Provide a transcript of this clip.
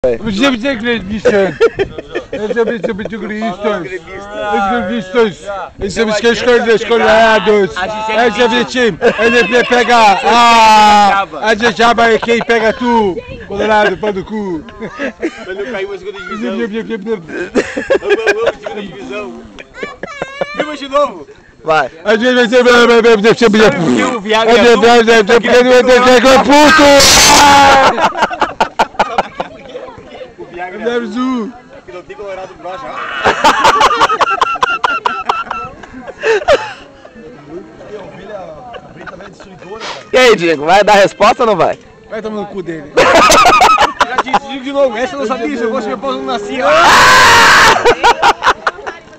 Będziemy gremistami. Będziemy gremistas. Będziemy escolhados. Będziemy time. Ele pega. A gente chama quem pega tu. Colorado, pau do cu. Mas não caiu a segunda divisão. Vamos, segunda divisão. Vamos de novo. Vai. A gente vai ser. O Viagra é puto! O Viagra é azul. que não tem colorado embaixo. E aí, Diego, vai dar resposta ou não vai? Vai tomar no cu dele. Já disse, digo de novo, essa eu não sabia, eu gosto de minha pausa não nascia.